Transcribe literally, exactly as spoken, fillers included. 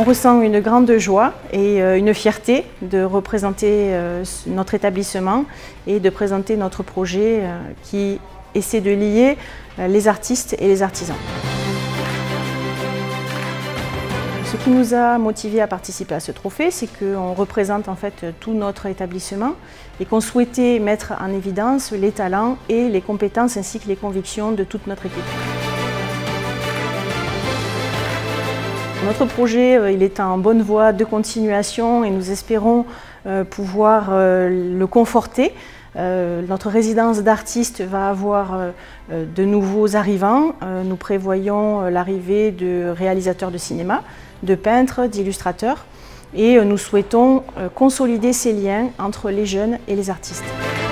On ressent une grande joie et une fierté de représenter notre établissement et de présenter notre projet qui essaie de lier les artistes et les artisans. Ce qui nous a motivés à participer à ce trophée, c'est qu'on représente en fait tout notre établissement et qu'on souhaitait mettre en évidence les talents et les compétences ainsi que les convictions de toute notre équipe. Notre projet il est en bonne voie de continuation et nous espérons pouvoir le conforter. Notre résidence d'artistes va avoir de nouveaux arrivants. Nous prévoyons l'arrivée de réalisateurs de cinéma, de peintres, d'illustrateurs et nous souhaitons consolider ces liens entre les jeunes et les artistes.